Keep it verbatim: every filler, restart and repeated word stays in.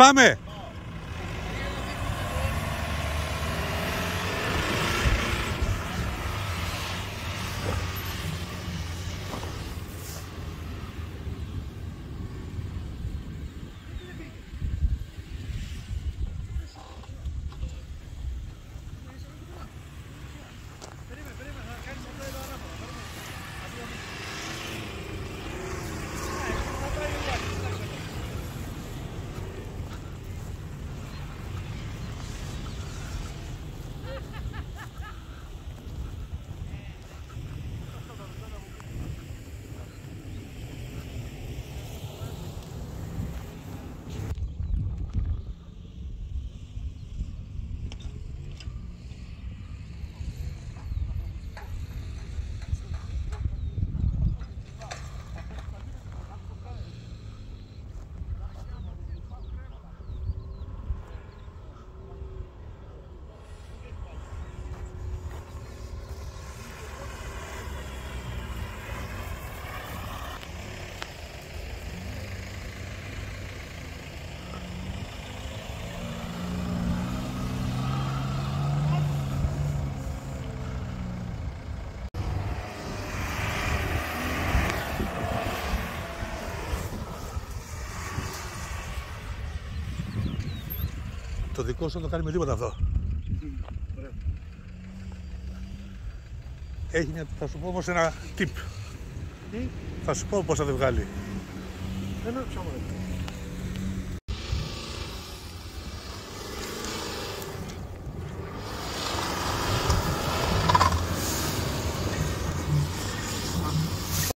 Πάμε! Το δικό σου δεν το κάνει με τίποτα αυτό. Ωραία. Έχει μια... Θα σου πω όμως ένα tip. Τι? Θα σου πω πώς θα το βγάλει. Δεν έχω ψάμα.